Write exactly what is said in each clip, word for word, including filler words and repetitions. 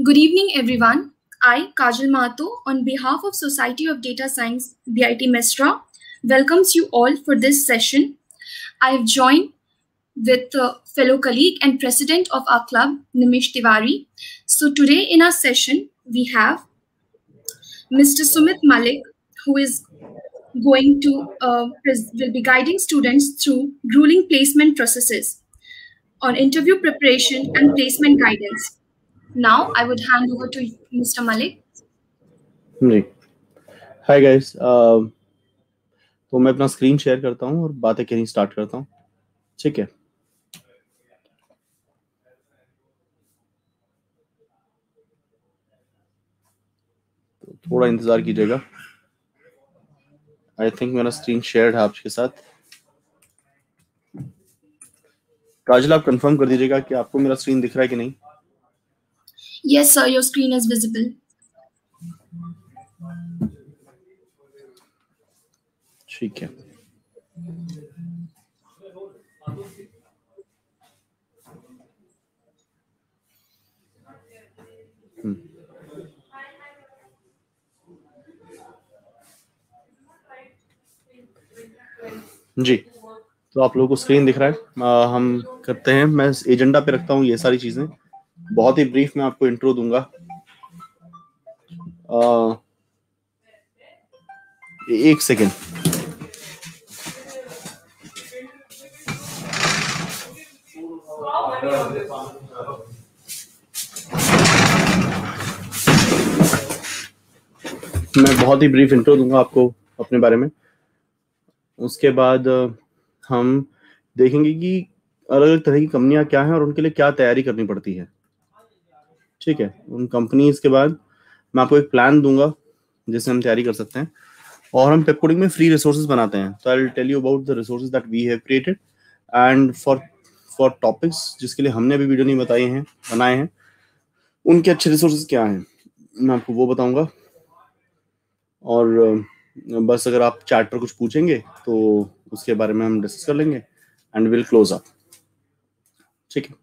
Good evening, everyone. I, Kajal Mato, on behalf of Society of Data Science, B I T Mestra, welcomes you all for this session. I have joined with a fellow colleague and president of our club, Nimish Tiwari. So today in our session, we have Mister Sumit Malik, who is going to uh, pres- will be guiding students through grueling placement processes on interview preparation and placement guidance. Now I would hand over to Mister Malik. जी hi guys, तो मैं अपना screen share करता हूँ और बातें कहनी start करता हूँ. ठीक है, तो थोड़ा इंतजार कीजिएगा. आई थिंक मेरा स्क्रीन शेयर है आपके साथ. काजल, आप कंफर्म कर दीजिएगा कि आपको मेरा स्क्रीन दिख रहा है कि नहीं. Yes, sir, your screen is visible. ठीक है. हम्म. जी, तो आप लोगों को स्क्रीन दिख रहा है. आ, हम करते हैं. मैं एजेंडा पे रखता हूँ ये सारी चीजें. बहुत ही ब्रीफ में आपको इंट्रो दूंगा. आ, एक सेकेंड. मैं बहुत ही ब्रीफ इंट्रो दूंगा आपको अपने बारे में. उसके बाद हम देखेंगे कि अलग अलग तरह की कंपनियां क्या हैं और उनके लिए क्या तैयारी करनी पड़ती है. ठीक है, उन कंपनीज के बाद मैं आपको एक प्लान दूंगा जिससे हम तैयारी कर सकते हैं. और हम पेप कोडिंग में फ्री रिसोर्सेज बनाते हैं. तो I will tell you about the resources that we have created and for for topics जिसके लिए हमने अभी वीडियो नहीं बताए हैं बनाए हैं, उनके अच्छे रिसोर्सेज क्या हैं मैं आपको वो बताऊंगा. और बस अगर आप चैट पर कुछ पूछेंगे तो उसके बारे में हम डिस्कस कर लेंगे एंड विल क्लोज अप. ठीक है,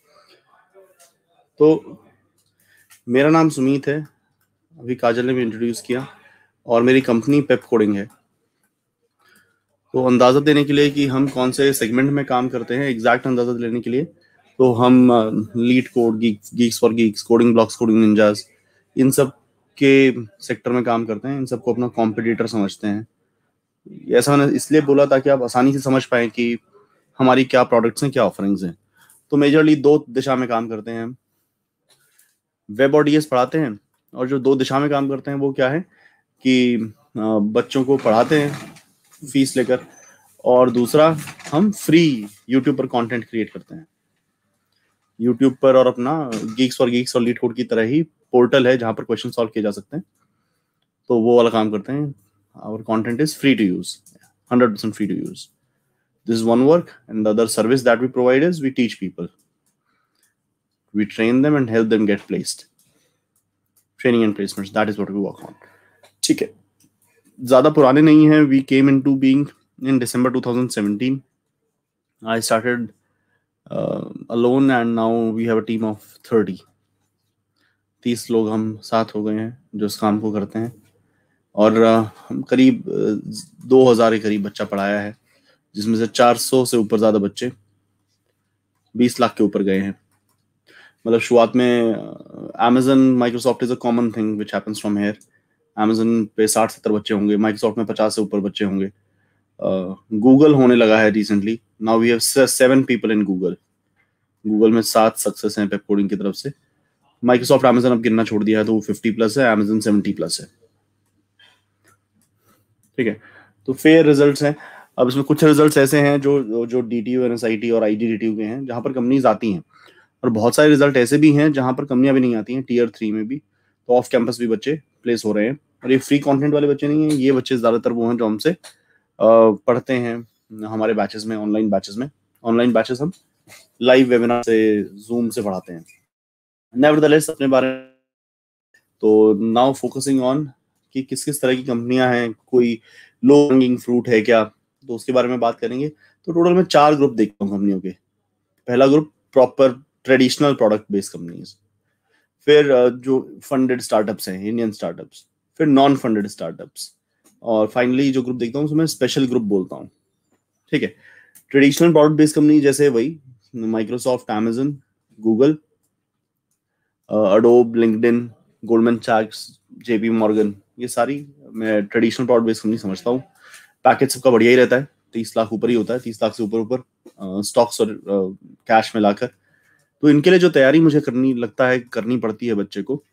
तो मेरा नाम सुमीत है. अभी काजल ने भी इंट्रोड्यूस किया और मेरी कंपनी पेप कोडिंग है. तो अंदाज़ा देने के लिए कि हम कौन से सेगमेंट में काम करते हैं, एग्जैक्ट अंदाज़ा लेने के लिए, तो हम LeetCode, GeeksforGeeks, Coding Blocks, Coding Ninjas, इन सब के सेक्टर में काम करते हैं. इन सबको अपना कॉम्पिटिटर समझते हैं. ऐसा मैंने इसलिए बोला ताकि आप आसानी से समझ पाएं कि हमारी क्या प्रोडक्ट्स हैं, क्या ऑफरिंग्स हैं. तो मेजरली दो दिशा में काम करते हैं. हम वेब और डीएस पढ़ाते हैं, और जो दो दिशा में काम करते हैं वो क्या है कि बच्चों को पढ़ाते हैं फीस लेकर, और दूसरा हम फ्री यूट्यूब पर कंटेंट क्रिएट करते हैं. यूट्यूब पर और अपना गीक्स फॉर गीक्स और लीड कोड की तरह ही पोर्टल है जहां पर क्वेश्चन सॉल्व किए जा सकते हैं. तो वो वाला काम करते हैं. Our content is free to use, hundred percent free to use. This is one work, and the other service that we provide is we teach people. We train them and help them get placed. Training and placements, that is what we work on. ठीक है, ज़्यादा पुराने नहीं हैं. We came into being in December twenty seventeen. I started uh, alone and now we have a team of thirty. तीस लोग हम साथ हो गए हैं जो इस काम को करते हैं. और uh, हम करीब दो हज़ार के करीब बच्चा पढ़ाया है, जिसमें से चार सौ से ऊपर ज्यादा बच्चे बीस लाख के ऊपर गए हैं. मतलब शुरुआत में Amazon, Microsoft is a common thing which happens from here. Amazon पे साठ सत्तर बच्चे होंगे, Microsoft में पचास से ऊपर बच्चे होंगे. गूगल uh, होने लगा है recently. Now we have seven people in Google. Google में सात सक्सेस हैं पेप कोडिंग की तरफ से. Microsoft, Amazon अब गिनना छोड़ दिया है, तो वो फिफ्टी प्लस है, Amazon सेवेंटी प्लस है. ठीक है, तो फेयर रिजल्ट्स हैं. अब इसमें कुछ रिजल्ट्स ऐसे हैं जो जो डीटीयू, एनएसआईटी और आईजीडीटीयू के हैं जहां पर कंपनीज आती हैं, और बहुत सारे रिजल्ट ऐसे भी हैं जहां पर कंपनियां भी नहीं आती हैं. टीयर थ्री में भी तो ऑफ कैंपस भी बच्चे प्लेस हो रहे हैं. और ये फ्री कंटेंट वाले बच्चे नहीं हैं. ये बच्चे ज्यादातर वो हैं जो हमसे पढ़ते हैं हमारे बैचेस में, ऑनलाइन बैचेस में. ऑनलाइन बैचेस हम लाइव वेबिनार से, जूम से पढ़ाते हैं. नेवरदलेस अपने बारे में तो नाउ फोकसिंग ऑन कि किस किस तरह की कंपनियां हैं, कोई लो हैंगिंग फ्रूट है क्या, तो उसके बारे में बात करेंगे. तो टोटल में चार ग्रुप देखता हूँ कंपनियों के. पहला group proper traditional product based companies. फिर uh, जो फंडेड स्टार्टअप्स हैं, इंडियन स्टार्टअप्स, फिर नॉन फंडेड स्टार्टअप्स, और फाइनली जो ग्रुप देखता हूँ उसमें स्पेशल ग्रुप बोलता हूँ। ठीक है, ट्रेडिशनल प्रोडक्ट बेस्ड कंपनी जैसे वही Microsoft, Amazon, Google, Adobe, LinkedIn, Goldman सैक्स, जेपी मॉर्गन, ये सारी मैं ट्रेडिशनल प्रोडक्ट बेस्ड कंपनी समझता हूँ। पैकेज सबका बढ़िया ही रहता है, तीस लाख ऊपर ही होता है, तीस लाख से ऊपर ऊपर स्टॉक्स और कैश में लाकर। तो इनके लिए जो तैयारी मुझे करनी लगता है करनी पड़ती है बच्चे को,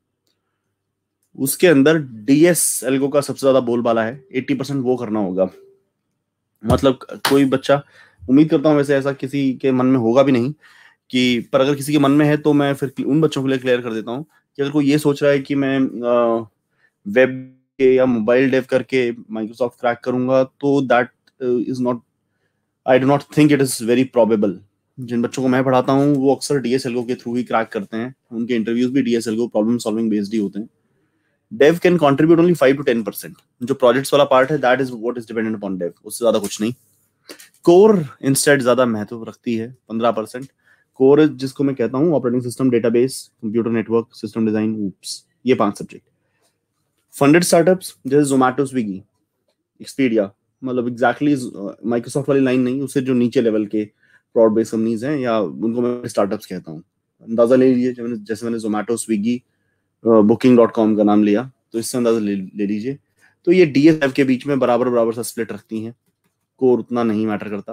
उसके अंदर डीएस एल्गो का सबसे ज्यादा बोलबाला है, अस्सी परसेंट वो करना होगा। मतलब कोई बच्चा, उम्मीद करता हूँ वैसे ऐसा किसी के मन में होगा भी नहीं कि, पर अगर किसी के मन में है तो मैं फिर उन बच्चों के लिए क्लियर कर देता हूँ कि अगर कोई ये सोच रहा है कि मैं वेब के या मोबाइल डेव करके माइक्रोसॉफ्ट क्रैक करूंगा, तो that is not, I do not think it is very probable. जिन बच्चों को मैं पढ़ाता हूँ वो अक्सर डीएसएलगो के थ्रू ही क्रैक करते हैं, उनके इंटरव्यूज भी डीएसएलगो प्रॉब्लम सॉल्विंग बेस्ड ही होते हैं। Dev can contribute only five to ten percent, जो प्रोजेक्ट्स वाला पार्ट है that is what is dependent upon dev, उससे ज्यादा कुछ नहीं। कोर इंस्टेड ज्यादा महत्व रखती है, पंद्रह परसेंट। कोर जिसको मैं कहता हूँ operating system, database, computer network, system design, OOPs, ये पांच सब्जेक्ट। फंडेड स्टार्टअप्स जैसे जोमैटो, स्विगी, एक्सपीडिया, मतलब एग्जैक्टली माइक्रोसॉफ्ट वाली लाइन नहीं, उससे जो नीचे लेवल के प्रोडक्ट बेस्ड कंपनीज हैं, या उनको मैं स्टार्टअप्स कहता हूँ। अंदाजा ले लीजिए, जैसे मैंने Zomato, Swiggy, booking dot com का नाम लिया, तो इससे अंदाजा ले, ले लीजिए। तो ये डीएसएफ के बीच में बराबर बराबर सा स्प्लिट रखती हैं। कोर उतना नहीं मैटर करता,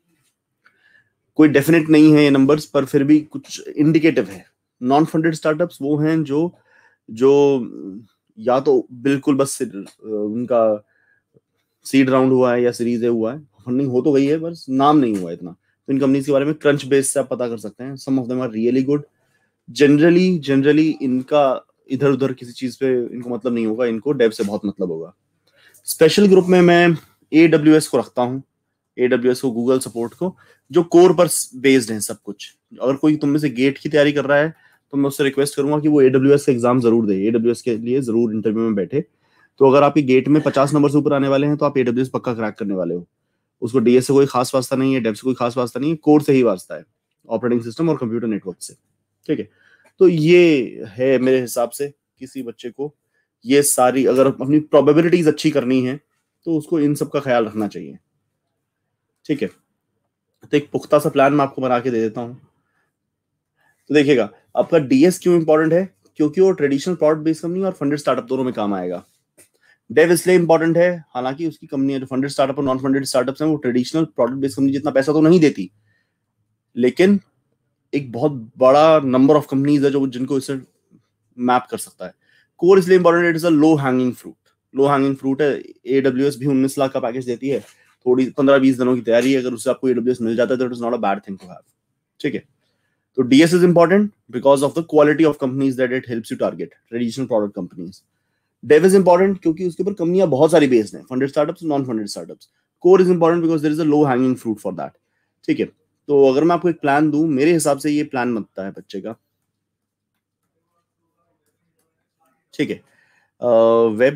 कोई डेफिनेट नहीं है ये नंबर्स, पर फिर भी कुछ इंडिकेटिव है। नॉन फंडेड स्टार्टअप्स वो हैं जो जो या तो बिल्कुल बस उनका सीड राउंड हुआ है या सीरीज ए हुआ है, फंडिंग हो तो गई है बस नाम नहीं हुआ इतना। तो इन कंपनीज के बारे में क्रंच बेस से आप पता कर सकते हैं। Some of them are really good. Generally generally इनका इधर उधर किसी चीज पे इनको मतलब नहीं होगा, इनको डेव से बहुत मतलब होगा। स्पेशल ग्रुप में मैं एडब्ल्यूएस को रखता हूँ, एडब्ल्यूएस को, गूगल सपोर्ट को, जो कोर पर बेस्ड है सब कुछ। अगर कोई तुम में से गेट की तैयारी कर रहा है तो मैं उससे रिक्वेस्ट करूंगा कि वो एडब्ल्यूएस का एग्जाम जरूर दे, एडब्ल्यूएस के लिए जरूर इंटरव्यू में बैठे। तो अगर आपके गेट में पचास नंबर से ऊपर आने वाले हैं तो आप एडब्ल्यूएस पक्का क्रैक करने वाले हो। उसको डीएस से कोई खास वास्ता नहीं है, डेव से कोई खास वास्ता नहीं है, कोर से ही वास्ता है, ऑपरेटिंग सिस्टम और कंप्यूटर नेटवर्क से। ठीक है, तो ये है मेरे हिसाब से किसी बच्चे को ये सारी, अगर अपनी प्रोबेबिलिटीज अच्छी करनी है तो उसको इन सब का ख्याल रखना चाहिए। ठीक है, तो एक पुख्ता सा प्लान मैं आपको बना के दे देता हूं। तो देखिएगा, आपका डीएस क्यों इंपॉर्टेंट है, क्योंकि वो ट्रेडिशनल प्रोडक्ट बेस्ड कंपनी और फंडेड स्टार्टअप दोनों में काम आएगा। डेव इसलिए इंपॉर्टेंट है, हालांकि उसकी कंपनी है जो फंडेड स्टार्टअप और नॉन फंडेड स्टार्टअप्स हैं, वो ट्रेडिशनल प्रोडक्ट बेस्ड कंपनी जितना पैसा तो नहीं देती, लेकिन एक बहुत बड़ा नंबर ऑफ कंपनीज है जो जिनको इससे मैप कर सकता है। कोर इसलिए important, it is a low hanging fruit, low hanging fruit है। एडब्ल्यूएस भी उन्नीस लाख का पैकेज देती है, थोड़ी पंद्रह बीस दिनों की तैयारी, अगर उससे आपको एडब्ल्यूएस मिल जाता है तो it is not a bad thing to have. ठीक है, तो DS is important because of the quality of companies that it helps you target, traditional product companies. Dev is important क्योंकि उसके ऊपर कंपनियां बहुत सारी बेस्ड हैं, funded startups, non funded startups. Core is important because there is a low hanging fruit for that. ठीक है, तो अगर मैं आपको एक प्लान दूं, मेरे हिसाब से ये प्लान बनता है बच्चे का। ठीक है, वेब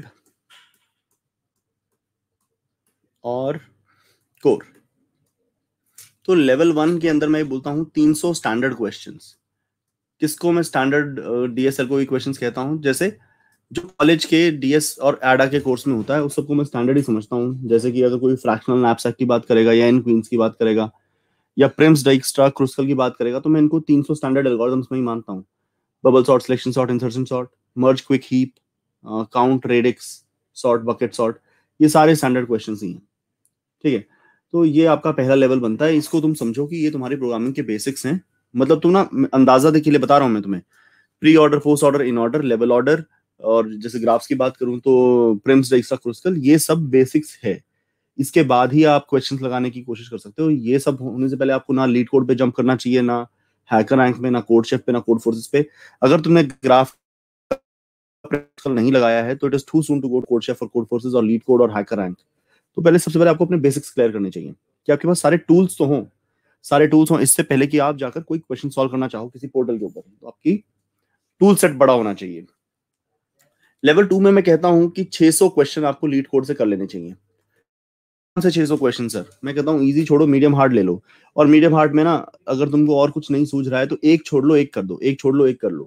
और कोर। तो लेवल वन के अंदर मैं बोलता हूं तीन सौ स्टैंडर्ड क्वेश्चंस। किसको मैं स्टैंडर्ड डीएसएल को क्वेश्चंस कहता हूं, जैसे जो कॉलेज के डीएस और एडा के कोर्स में होता है उस सबको मैं स्टैंडर्ड ही समझता हूं। जैसे कि अगर कोई फ्रैक्शनल नैपसैक की बात करेगा या इन क्वींस की बात करेगा या प्रिम्स, डाइक्स्ट्रा, क्रुस्कल की बात करेगा, तो मैं इनको तीन सौ स्टैंडर्ड एल्गोरिथम्स में ही मानता हूं। Bubble sort, selection sort, insertion sort, merge, quick heap, count, radix sort, bucket sort, ये सारे स्टैंडर्ड क्वेश्चंस ही हैं। ठीक है, तो ये आपका पहला लेवल बनता है। इसको तुम समझो कि ये तुम्हारी प्रोग्रामिंग के बेसिक्स हैं। मतलब तुम ना, अंदाजा देखिए लिए बता रहा हूं मैं तुम्हें, pre order, post order, in order, level order, और जैसे ग्राफ्स की बात करूं तो प्रिम्स, डाइक्स्ट्रा, क्रुस्कल, ये सब बेसिक्स है। इसके बाद ही आप क्वेश्चंस लगाने की कोशिश कर सकते हो। ये सब होने से पहले आपको ना लीड कोड पे जंप करना चाहिए, ना हैकर रैंक में, ना कोड शेफ पे, ना कोड फोर्सेस पे। अगर तुमने ग्राफ नहीं लगाया है तो it is too soon to go CodeChef और कोड फोर्सेस और लीड कोड और हैकर रैंक। तो पहले सबसे पहले आपको अपने बेसिक्स क्लियर करने चाहिए कि आपके पास सारे टूल्स तो हों, सारे टूल्स हों इससे पहले कि आप जाकर कोई क्वेश्चन सॉल्व करना चाहो किसी पोर्टल के ऊपर, तो आपकी टूल सेट बड़ा होना चाहिए। लेवल टू में मैं कहता हूं कि छह सौ क्वेश्चन आपको लीड कोड से कर लेने चाहिए। से छह सौ क्वेश्चन सर, मैं कहता हूं इजी छोड़ो, मीडियम हार्ड ले लो। और मीडियम हार्ड में ना, अगर तुमको और कुछ नहीं सूझ रहा है तो एक छोड़ लो, एक कर दो, एक छोड़ लो, एक कर लो।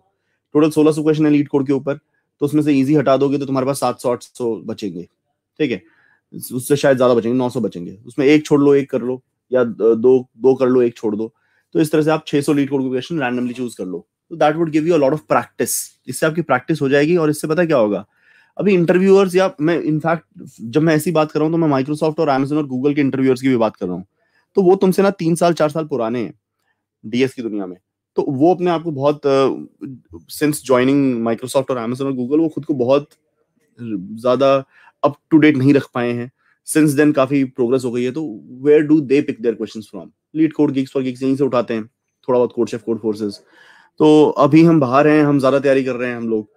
टोटल सोलह सौ क्वेश्चन है लीड कोड के ऊपर, तो उसमें से इजी हटा दोगे तो तुम्हारे पास सात सौ आठ सौ बचेंगे, ठीक है, उससे शायद ज्यादा बचेंगे, नौ सौ बचेंगे, उसमें एक छोड़ लो एक कर लो, या दो दो कर लो एक छोड़ दो, तो इस तरह से आप छह सौ लीड कोड के क्वेश्चन रैंडमली चूज कर लो, तो that would give you a lot of practice. इससे आपकी प्रैक्टिस हो जाएगी, और इससे पता क्या होगा, अभी इंटरव्यूअर्स, या मैं इनफैक्ट जब मैं ऐसी बात कर रहा हूँ तो मैं माइक्रोसॉफ्ट और अमेजन और गूगल के इंटरव्यूअर्स की भी बात कर रहा हूँ, तो वो तुमसे ना तीन साल चार साल पुराने हैं डीएस की दुनिया में, तो वो अपने आप को बहुत सिंस ज्वाइनिंग माइक्रोसॉफ्ट और अमेजन और गूगल, वो खुद को बहुत ज्यादा अप टू डेट नहीं रख पाए हैं, सिंस देन काफी प्रोग्रेस हो गई है, तो where do they pick their questions from? LeetCode GeeksforGeeks यहीं से उठाते हैं, थोड़ा बहुत कोड शेफ कोड फोर्सेस। तो अभी हम बाहर हैं, हम ज्यादा तैयारी कर रहे हैं हम लोग,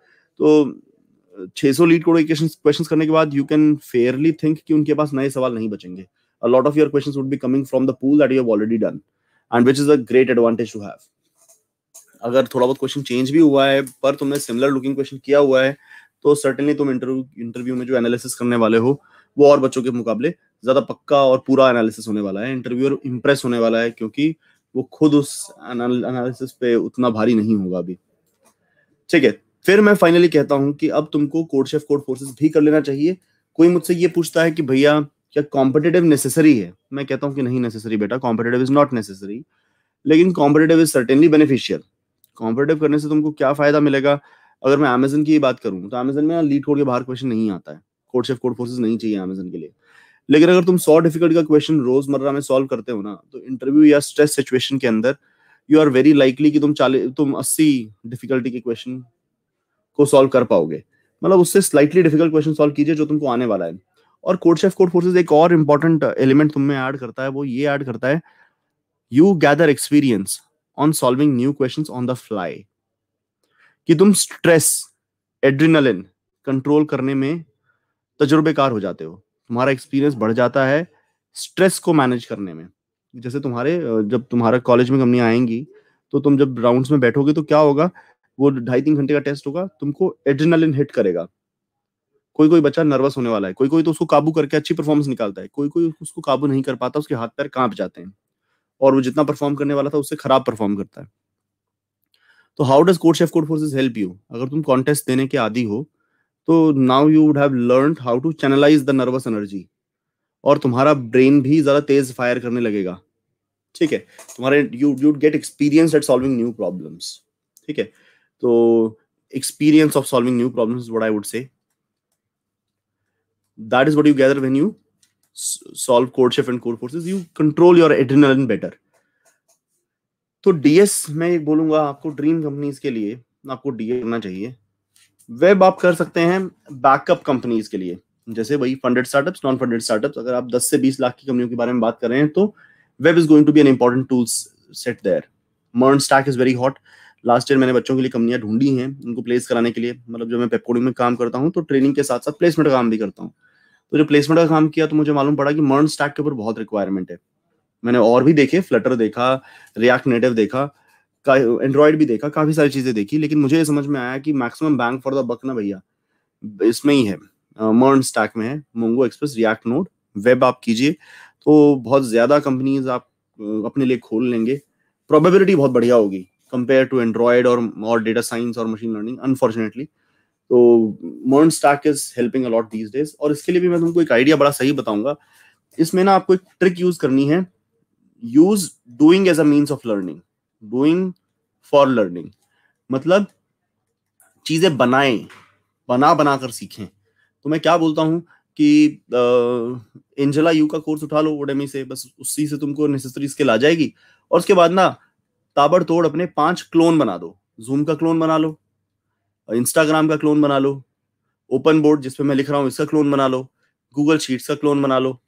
तो छह सौ लीड कोड क्वेश्चंस करने के बाद यू कैन फेयरली थिंक कि उनके पास नए सवाल नहीं बचेंगे। A lot of your questions would be coming from the pool that you have already done, and which is a great advantage to have. अगर थोड़ा बहुत क्वेश्चन चेंज भी हुआ है पर तुमने सिमिलर लुकिंग क्वेश्चन किया हुआ है, तो सर्टेनली तुम इंटरव्यू इंटरव्यू में जो एनालिसिस करने वाले हो वो और बच्चों के मुकाबले ज्यादा पक्का और पूरा एनालिसिस होने वाला है। इंटरव्यूअर इंप्रेस होने वाला है, क्योंकि वो खुद उस एनालिसिस पे उतना भारी नहीं होगा अभी, ठीक है। फिर मैं फाइनली कहता हूं कि अब तुमको कोड शेफ कोड फोर्सेस भी कर लेना चाहिए। कोई मुझसे ये पूछता है कि भैया क्या कॉम्पिटिटिव नेसेसरी है? मैं कहता हूं कि नहीं नेसेसरी बेटा, कॉम्पिटिटिव इज नॉट नेसेसरी, लेकिन competitive is certainly beneficial. Competitive करने से तुमको क्या फायदा मिलेगा? अगर मैं अमेजन की बात करूं तो अमेजन में लीड कोड के बाहर क्वेश्चन नहीं आता है, कोड शेफ कोड फोर्सेस नहीं चाहिए अमेजन के लिए। लेकिन अगर तुम सौ डिफिकल्ट का क्वेश्चन रोजमर्रा में सॉल्व करते हो ना, तो इंटरव्यू या स्ट्रेस सिचुएशन के अंदर यू आर वेरी लाइकली कि तुम चालीस तुम अस्सी डिफिकल्टी के क्वेश्चन को सॉल्व कर पाओगे। मतलब उससे स्लाइटली डिफिकल्ट क्वेश्चन सॉल्व कीजिए जो तुमको आने वाला है। और कोड शेफ कोड फोर्सेस एक और इंपॉर्टेंट एलिमेंट तुम में ऐड करता है, वो ये ऐड करता है, you gather experience on solving new questions on the fly. कि तुम स्ट्रेस, एड्रिनलिन कंट्रोल करने में तजुर्बेकार हो जाते हो, तुम्हारा एक्सपीरियंस बढ़ जाता है स्ट्रेस को मैनेज करने में। जैसे तुम्हारे जब तुम्हारा कॉलेज में कंपनियां आएंगी, तो तुम जब राउंड्स में बैठोगे तो क्या होगा, वो ढाई तीन घंटे का टेस्ट होगा, तुमको एड्रिनलिन हिट करेगा। कोई कोई बच्चा नर्वस होने वाला है, कोई कोई तो उसको काबू करके अच्छी परफॉर्मेंस निकालता है, कोई कोई उसको काबू नहीं कर पाता, उसके हाथ पैर कांप जाते हैं, और वो जितना परफॉर्म करने वाला था उससे खराब परफॉर्म करता है। तो how does CodeChef Codeforces help you? अगर तुम कॉन्टेस्ट देने के आदी हो, तो now you would have learned how to channelise the nervous energy, और तुम्हारा ब्रेन भी ज्यादा तेज फायर करने लगेगा, ठीक है। तुम्हारे you you get experience at solving new problems, ठीक है। तो experience of solving new problems is what I would say, that is what you gather when you solve CodeChef and Codeforces, you control your adrenaline better. तो DS मैं बोलूंगा आपको dream companies के लिए आपको DS करना चाहिए। Web आप कर सकते हैं बैकअप कंपनीज के लिए, जैसे वही funded startups, non funded startups. अगर आप दस से बीस लाख की कंपनियों के बारे में बात कर रहे हैं तो web is going to be an important tool set there. MERN stack is very hot. Last year मैंने बच्चों के लिए कंपनियां ढूंढी हैं उनको प्लेस कराने के लिए। मतलब जब मैं पेप कोडिंग में काम करता हूँ तो ट्रेनिंग के साथ साथ प्लेसमेंट का काम भी करता हूँ। तो जब प्लेसमेंट का काम किया तो मुझे मालूम पड़ा कि मर्न स्टैक के ऊपर बहुत रिक्वायरमेंट है। मैंने और भी देखे, फ्लटर देखा, रिएक्ट नेटिव देखा, एंड्रॉइड भी देखा, काफी सारी चीजें देखी, लेकिन मुझे ये समझ में आया कि maximum bang for the buck ना भैया इसमें ही है, मर्न स्टैक में है। Mongo Express, React Node, web आप कीजिए तो बहुत ज्यादा कंपनीज आप अपने लिए खोल लेंगे। प्रोबेबिलिटी बहुत बढ़िया होगी कंपेयर टू एंड्रॉइड और और डेटा साइंस और मशीन लर्निंग, अनफॉर्चुनेटली। तो MERN stack is helping a lot these days. और इसके लिए भी मैं तुमको एक आइडिया बड़ा सही बताऊंगा। इसमें ना आपको एक ट्रिक यूज करनी है, use doing as a means of learning, doing for learning. मतलब चीजें बनाएं, बना बना कर सीखें। तो मैं क्या बोलता हूं कि एंजेला यू का कोर्स उठा लो ओडेमी से, बस उसी से तुमको नेसेसरी स्किल आ जाएगी। और उसके बाद ना ताबड़तोड़ अपने पांच क्लोन बना दो। जूम का क्लोन बना लो, इंस्टाग्राम का क्लोन बना लो, ओपन बोर्ड जिसपे मैं लिख रहा हूं इसका क्लोन बना लो, गूगल शीट्स का क्लोन बना लो,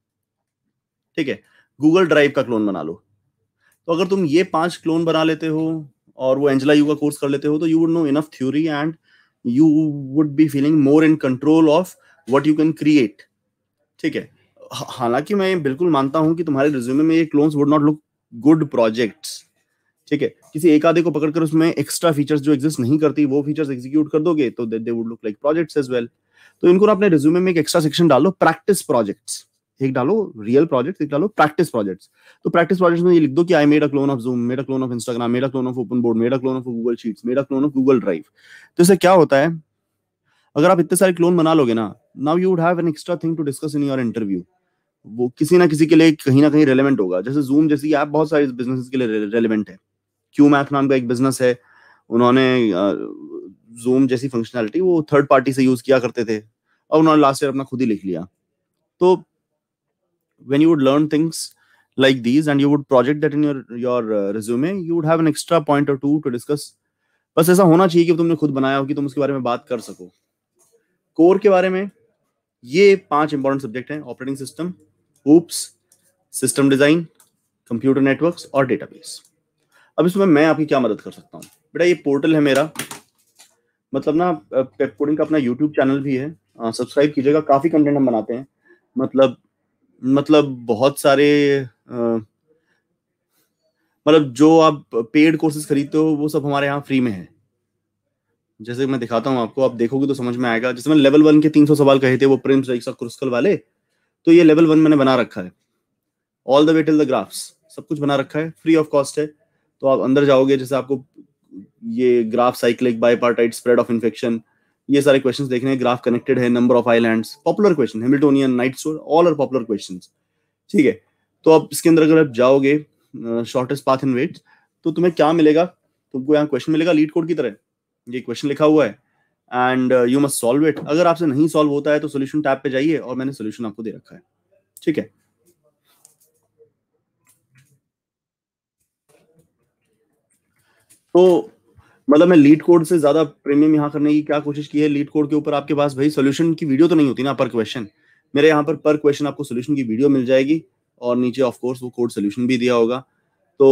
ठीक है, गूगल ड्राइव का क्लोन बना लो। तो अगर तुम ये पांच क्लोन बना लेते हो और वो एंजेला यू का कोर्स कर लेते हो, तो you would know enough theory and you would be feeling more in control of what you can create, ठीक है। हालांकि मैं बिल्कुल मानता हूं कि तुम्हारे रिज्यूमे में ये clones would not look good projects, ठीक है। किसी एक आधे को पकड़कर उसमें एक्स्ट्रा फीचर्स जो एग्जिस्ट नहीं करती वो फीचर्स एग्जीक्यूट कर दोगे तो they would look like projects as well। तो इनको ना अपने रिज्यूमे में एक एक्स्ट्रा सेक्शन डालो, प्रैक्टिस प्रोजेक्ट्स। एक डालो रियल प्रोजेक्ट्स, एक डालो प्रैक्टिस प्रोजेक्ट्स। तो प्रैक्टिस प्रोजेक्ट्स में ये लिख दो कि I made a clone of Zoom, made a clone of Instagram, made a clone of open board, made a clone of Google sheets, made a clone of Google drive. तो इससे क्या होता है, अगर आप इतने सारे क्लोन बना लोगे ना, now you would have an extra thing to discuss in your interview. वो किसी ना किसी के लिए कहीं ना कहीं रेलेवेंट होगा। जैसे जूम जैसी ऐप बहुत सारे बिजनेस के लिए रेलेवेंट है। क्यू मैथ नाम का एक बिजनेस है, उन्होंने जूम जैसी फंक्शनैलिटी वो थर्ड पार्टी से यूज किया करते थे, और उन्होंने लास्ट ईयर अपना खुद ही लिख लिया। तो when you would learn things like these and you would project that in your your uh, resume, you would have an extra point or two to discuss. बस ऐसा होना चाहिए कि तुमने खुद बनाया हो, कि तुम उसके बारे में बात कर सको। कोर के बारे में ये पांच इंपॉर्टेंट सब्जेक्ट हैं: operating system, OOPs, system design, computer networks और डेटाबेस। अब इसमें मैं आपकी क्या मदद कर सकता हूँ? बेटा ये पोर्टल है मेरा, मतलब ना पेप कोडिंग का अपना यूट्यूब चैनल भी है, सब्सक्राइब कीजिएगा। काफी कंटेंट हम बनाते हैं, मतलब मतलब बहुत सारे आ, मतलब जो आप पेड कोर्सेज खरीदते हो वो सब हमारे यहाँ फ्री में है। जैसे मैं दिखाता हूँ आपको, आप देखोगे तो समझ में आएगा। जैसे मैंने लेवल वन के तीन सौ सवाल कहे थे, वो प्रिम्स रईसा क्रुस्कल वाले, तो ये लेवल वन मैंने बना रखा है, all the way till the graphs, सब कुछ बना रखा है, फ्री ऑफ कॉस्ट है। तो आप अंदर जाओगे, जैसे आपको ये graph cyclic, bipartite, spread of infection, ये सारे क्वेश्चंस देखने हैं। ग्राफ कनेक्टेड है, number of islands, popular question, Hamiltonian, knight store, all are popular questions. ठीक है, तो अब इसके अंदर अगर आप जाओगे शॉर्टेस्ट पाथ इन वेट, तो तुम्हें क्या मिलेगा? तुमको यहाँ क्वेश्चन मिलेगा लीड कोड की तरह, ये क्वेश्चन लिखा हुआ है and you must solve it. अगर आपसे नहीं सॉल्व होता है तो सोल्यूशन टैब पे जाइए, और मैंने सोल्यूशन आपको दे रखा है। ठीक है, तो मतलब मैं लीड कोड से ज्यादा प्रीमियम यहाँ करने की क्या कोशिश की है। लीड कोड के ऊपर आपके पास भाई सोल्यूशन की वीडियो तो नहीं होती ना पर क्वेश्चन, मेरे यहाँ पर पर क्वेश्चन आपको सोल्यूशन की वीडियो मिल जाएगी, और नीचे ऑफ कोर्स वो कोड सोल्यूशन भी दिया होगा। तो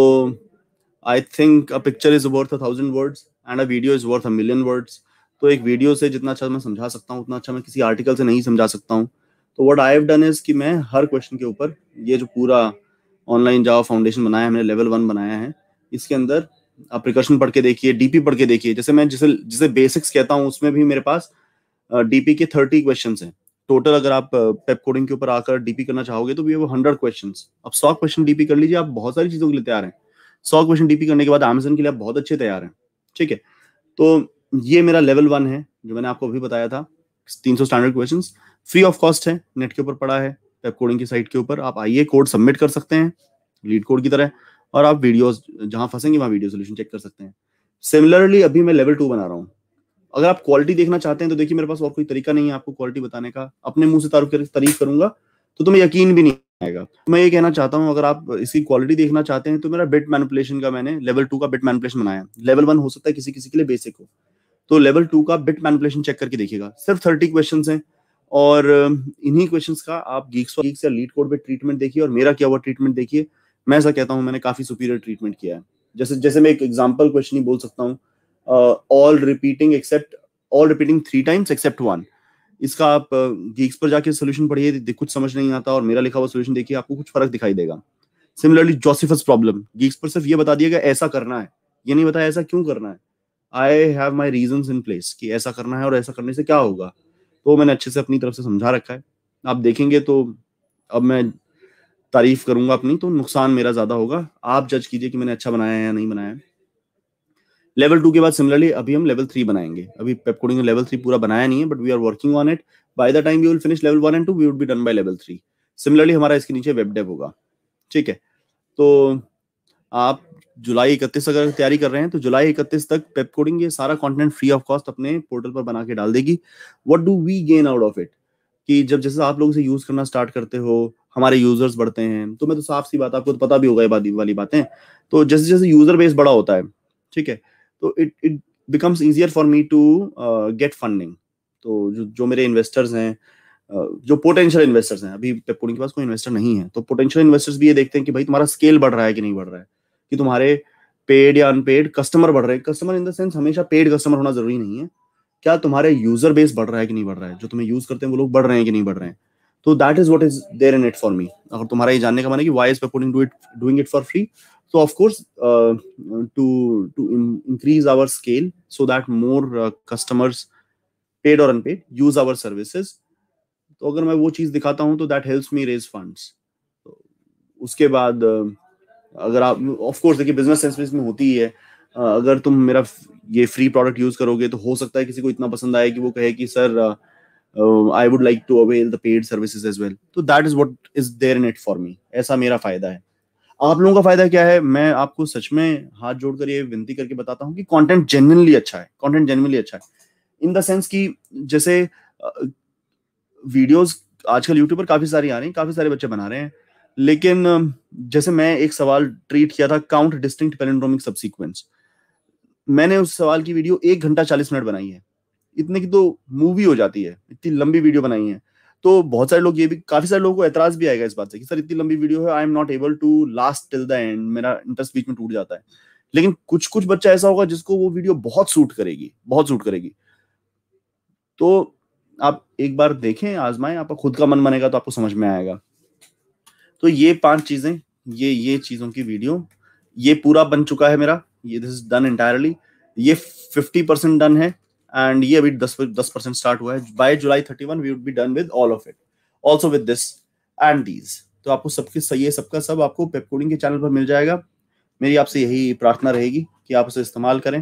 I think a picture is worth a thousand words and a video is worth a million words. तो एक वीडियो से जितना अच्छा मैं समझा सकता हूँ, उतना अच्छा मैं किसी आर्टिकल से नहीं समझा सकता हूँ। तो what I have done is कि मैं हर क्वेश्चन के ऊपर ये जो पूरा ऑनलाइन जावा फाउंडेशन बनाया है, मैंने लेवल वन बनाया है, इसके अंदर आप प्रिकॉशन पढ़ के देखिए, डीपी पढ़ के देखिए। जैसे मैं जिसे जिसे बेसिक्स कहता हूँ, उसमें भी मेरे पास डीपी के थर्टी क्वेश्चंस हैं टोटल। अगर आप पेप कोडिंग के ऊपर आकर डीपी करना चाहोगे तो भी वो हंड्रेड क्वेश्चंस। अब सौ क्वेश्चन डीपी कर लीजिए, आप बहुत सारी चीजों के लिए तैयार हैं। सौ क्वेश्चन डीपी करने के बाद अमेज़न के लिए आप बहुत अच्छे तैयार हैं। ठीक है, तो ये मेरा लेवल वन है जो मैंने आपको अभी बताया था, तीन सौ standard questions, free of cost है, नेट के ऊपर पड़ा है, पेप कोडिंग की साइट के ऊपर। आप आइए, कोड सबमिट कर सकते हैं लीड कोड की तरह, और आप वीडियोस जहां फंसेंगे वहां वीडियो सोल्यूशन चेक कर सकते हैं। सिमिलरली अभी मैं लेवल टू बना रहा हूँ। अगर आप क्वालिटी देखना चाहते हैं तो देखिए, मेरे पास और कोई तरीका नहीं है आपको क्वालिटी बताने का। अपने मुंह से तारीफ कर तारीफ करूंगा तो तुम्हें यकीन भी नहीं आएगा। तो मैं ये कहना चाहता हूँ, अगर आप इसकी क्वालिटी देखना चाहते हैं तो मेरा बिट मैनिपुलेशन का मैंने लेवल टू का बिट मैनिपुलेशन बनाया। लेवल वन हो सकता है किसी किसी के लिए बेसिक हो, तो लेवल टू का बिट मैनिपुलेशन चेक करके देखिएगा। सिर्फ थर्टी क्वेश्चन हैं, और इन्हीं क्वेश्चंस का आप गीक्स गीक्स या लीड कोड पे ट्रीटमेंट देखिए, और मेरा क्या हुआ ट्रीटमेंट देखिए। मैं ऐसा कहता हूँ, मैंने काफी सुपीरियर ट्रीटमेंट किया है। जैसे जैसे मैं एक एग्जांपल क्वेश्चन ही बोल सकता हूँ, all repeating except all repeating three times except one. इसका आप गीक्स पर जाके सोल्यूशन पढ़िए, कुछ समझ नहीं आता, और मेरा लिखा हुआ सोल्यूशन देखिए, आपको कुछ फर्क दिखाई देगा। सिमिलरली जोसेफस प्रॉब्लम, गीक्स पर सिर्फ ये बता दिया गया ऐसा करना है, ये नहीं बताया ऐसा क्यों करना है। I have my reason in place कि ऐसा करना है और ऐसा करने से क्या होगा, तो मैंने अच्छे से अपनी तरफ से समझा रखा है। आप देखेंगे तो अब मैं तारीफ करूंगा अपनी, तो नुकसान मेरा ज्यादा होगा। आप जज कीजिए कि मैंने अच्छा बनाया है या नहीं बनाया है। लेवल टू के बाद सिमिलरली अभी हम लेवल थ्री बनाएंगे। अभी पेप कोडिंग ने लेवल थ्री पूरा बनाया नहीं है, but we are working on it. By the time we will finish level one and two, we would be done by level three. Similarly हमारा इसके नीचे वेब डेव होगा। ठीक है, तो आप जुलाई इकतीस अगर तैयारी कर रहे हैं तो जुलाई इकतीस तक पेप कोडिंग ये सारा कंटेंट फ्री ऑफ कॉस्ट अपने पोर्टल पर बना के डाल देगी। What do we gain out of it, कि जब जैसे आप लोग इसे यूज करना स्टार्ट करते हो, हमारे यूजर्स बढ़ते हैं, तो मैं तो साफ सी बात, आपको तो पता भी होगा ये वाली बातें, तो जैसे जैसे यूजर बेस बड़ा होता है, ठीक है, तो it it becomes easier for me to get funding. तो जो जो मेरे इन्वेस्टर्स हैं, uh, जो पोटेंशियल इन्वेस्टर्स हैं, अभी पेप कोडिंग के पास कोई इन्वेस्टर नहीं है, तो पोटेंशियल इन्वेस्टर्स भी ये देखते हैं कि भाई तुम्हारा स्केल बढ़ रहा है कि नहीं बढ़ रहा है, कि तुम्हारे पेड या अनपेड कस्टमर बढ़ रहे हैं। कस्टमर इन द सेंस हमेशा पेड कस्टमर होना जरूरी नहीं है, क्या तुम्हारे यूजर बेस बढ़ रहा है कि नहीं बढ़ रहा है, जो तुम्हें यूज करते हैं वो लोग बढ़ रहे हैं कि नहीं बढ़ रहे हैं। तो that is what is there in it for me. अगर तुम्हारा ये जानने का मन है कि why is Pepcoding do it doing it for free, so of course uh, to to in- increase our scale so that more uh, customers, paid or unpaid, use our services, तो अगर मैं वो चीज दिखाता हूँ तो that helps me raise funds. तो उसके बाद अगर आप ऑफ कोर्स देखिए बिजनेस सेंस में होती ही है, अगर तुम मेरा ये फ्री प्रोडक्ट यूज करोगे तो हो सकता है किसी को इतना पसंद आए कि वो कहे कि sir I would like to avail the paid services as well. तो that is what is there in it for me. ऐसा मेरा फायदा है। आप लोगों का फायदा क्या है? मैं आपको सच में हाथ जोड़कर ये विनती करके बताता हूँ कि कंटेंट जेन्युइनली अच्छा है। कंटेंट जेन्युइनली अच्छा है इन द सेंस कि जैसे वीडियोस आजकल यूट्यूब पर काफी सारी आ रही हैं, काफी सारे बच्चे बना रहे हैं, लेकिन जैसे मैं एक सवाल ट्रीट किया था, काउंट डिस्टिंक्ट पैलिंड्रोमिक सबसीक्वेंस। मैंने उस सवाल की वीडियो एक घंटा चालीस मिनट बनाई है। इतने की तो मूवी हो जाती है, इतनी लंबी वीडियो बनाई है। तो बहुत सारे लोग ये भी, काफी सारे लोगों को एतराज भी आएगा इस बात से कि सर इतनी लंबी वीडियो है, I am not able to last till the end, मेरा इंटरेस्ट बीच में टूट जाता है। लेकिन कुछ कुछ बच्चा ऐसा होगा जिसको वो वीडियो बहुत सूट करेगी, बहुत सूट करेगी। तो आप एक बार देखें, आजमाएं, आपका खुद का मन बनेगा तो आपको समझ में आएगा। तो ये पांच चीजें, ये ये चीजों की वीडियो, ये पूरा बन चुका है मेरा, ये दिस इज डन एंटायरली। ये फिफ्टी परसेंट डन है एंड ये अभी दस परसेंट स्टार्ट हुआ है। By July thirty one we would be done with all of it, also with this and these. तो आपको सबके सही है, सबका सब आपको पेप कोडिंग के चैनल पर मिल जाएगा। मेरी आपसे यही प्रार्थना रहेगी कि आप उसे इस्तेमाल करें।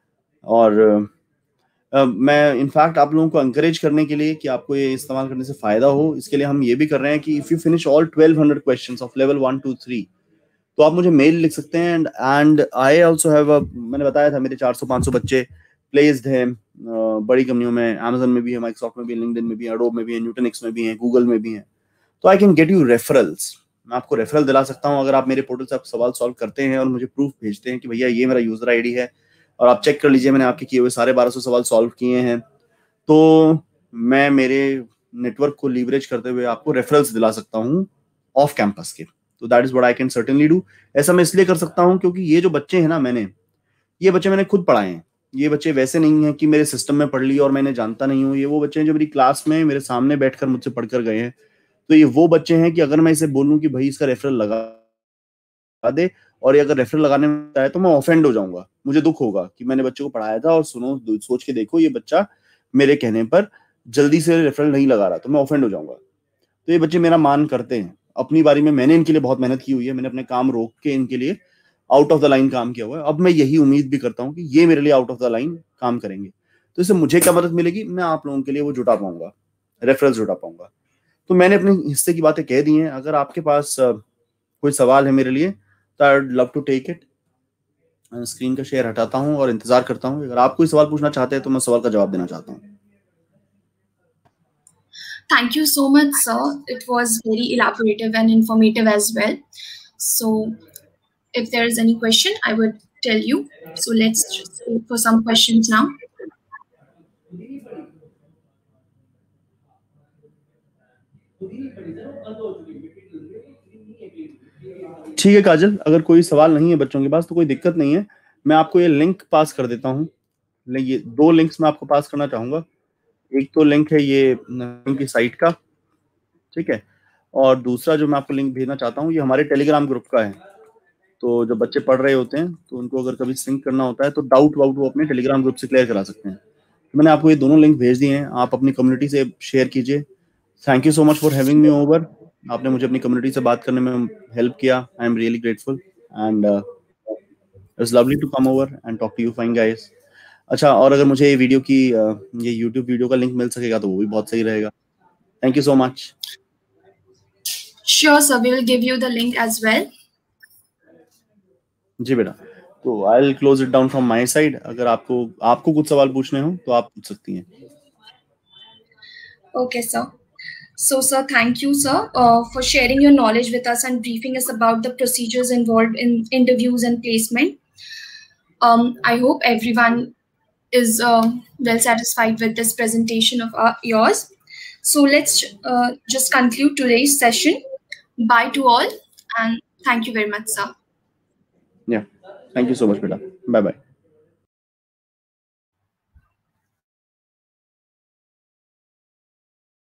और Uh, मैं इनफैक्ट आप लोगों को एंकरेज करने के लिए कि आपको ये इस्तेमाल करने से फायदा हो, इसके लिए हम ये भी कर रहे हैं कि if you finish all twelve hundred questions of level one two three तो आप मुझे मेल लिख सकते हैं। And and I also have a, मैंने बताया था मेरे चार सौ पाँच सौ बच्चे प्लेस्ड हैं बड़ी कंपनियों में, अमेजन में भी है, माइक्रोसॉफ्ट में भी, लिंक्डइन में भी है, एडोब में भी है, न्यूटनिक्स में भी है, गूगल में भी है। तो I can get you referrals. मैं आपको रेफरल दिला सकता हूँ अगर आप मेरे पोर्टल से आप सवाल सॉल्व करते हैं और मुझे प्रूफ भेजते हैं कि भैया ये मेरा यूजर आईडी है और आप चेक कर लीजिए मैंने आपके किए हुए सारे बारह सौ सवाल सॉल्व किए हैं। तो मैं मेरे नेटवर्क को लीवरेज करते हुए आपको रेफरल्स दिला सकता हूँ ऑफ कैंपस के। तो that is what I can certainly do. ऐसा मैं इसलिए कर सकता हूँ क्योंकि ये जो बच्चे हैं ना, मैंने ये बच्चे मैंने खुद पढ़ाए हैं। ये बच्चे वैसे नहीं हैं कि मेरे सिस्टम में पढ़ लिया और मैंने जानता नहीं हूँ। ये वो बच्चे हैं जो मेरी क्लास में मेरे सामने बैठकर मुझसे पढ़कर गए हैं। तो ये वो बच्चे हैं कि अगर मैं इसे बोलूँ कि भाई इसका रेफरल लगा दे और ये अगर रेफरल लगाने में आए तो मैं ऑफेंड हो जाऊंगा, मुझे दुख होगा कि मैंने बच्चे को पढ़ाया था और सुनो सोच के देखो ये बच्चा मेरे कहने पर जल्दी से रेफरल नहीं लगा रहा, तो मैं ऑफेंड हो जाऊंगा। तो ये बच्चे मेरा मान करते हैं। अपनी बारी में मैंने इनके लिए बहुत मेहनत की हुई है, मैंने अपने काम रोक के इनके लिए आउट ऑफ द लाइन काम किया हुआ है। अब मैं यही उम्मीद भी करता हूँ कि ये मेरे लिए आउट ऑफ द लाइन काम करेंगे। तो इससे मुझे क्या मदद मिलेगी? मैं आप लोगों के लिए वो जुटा पाऊंगा, रेफरल्स जुटा पाऊंगा। तो मैंने अपने हिस्से की बातें कह दी हैं। अगर आपके पास कोई सवाल है मेरे लिए तो I would love to take it. Screen का शेयर हटाता हूं और इंतजार करता हूं। अगर आप कोई सवाल पूछना चाहते हैं तो मैं सवाल का जवाब देना चाहता हूं। Thank you so much, sir. It was very elaborative and informative as well. So if there is any question, I would tell you. So let's just wait for some questions now. ठीक है काजल, अगर कोई सवाल नहीं है बच्चों के पास तो कोई दिक्कत नहीं है। मैं आपको ये लिंक पास कर देता हूँ। ये दो लिंक्स मैं आपको पास करना चाहूंगा। एक तो लिंक है ये उनकी साइट का, ठीक है, और दूसरा जो मैं आपको लिंक भेजना चाहता हूँ ये हमारे टेलीग्राम ग्रुप का है। तो जब बच्चे पढ़ रहे होते हैं तो उनको अगर कभी सिंक करना होता है तो डाउट वाउट वो अपने टेलीग्राम ग्रुप से क्लियर करा सकते हैं। तो मैंने आपको ये दोनों लिंक भेज दिए हैं, आप अपनी कम्युनिटी से शेयर कीजिए। Thank you so much for having me over. आपने मुझे अपनी कम्युनिटी से बात करने में हेल्प किया। I am really grateful and it's lovely to come over and talk to you fine guys. अच्छा, और अगर मुझे ये वीडियो की ये यूट्यूब वीडियो का लिंक मिल सकेगा तो वो भी बहुत सही रहेगा। Thank you so much. Sure, sir. We will give you the link as well. जी बेटा, तो I will close it down from my side. अगर आपको आपको कुछ सवाल पूछने हो तो आप पूछ सकती हैं। Okay, sir. So, sir, thank you, sir, uh, for sharing your knowledge with us and briefing us about the procedures involved in interviews and placement. Um, I hope everyone is uh, well satisfied with this presentation of uh, yours. So let's uh, just conclude today's session. Bye to all, and thank you very much, sir. Yeah, thank you so much, beta. Bye bye.